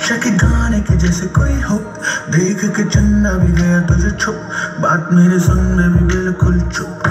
शक गाने के जैसे कोई हो, देख के चन्ना भी गया तुझे छुप, बात मेरे सुन में भी बिल्कुल चुप।